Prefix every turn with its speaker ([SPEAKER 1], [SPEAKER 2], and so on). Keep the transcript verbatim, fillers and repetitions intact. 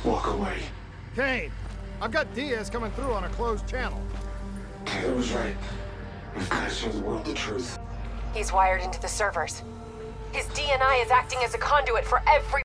[SPEAKER 1] Walk away.
[SPEAKER 2] Kane, I've got Diaz coming through on a closed channel.
[SPEAKER 1] Taylor was right. We've got to show the world the truth.
[SPEAKER 3] He's wired into the servers. His D N I is acting as a conduit for every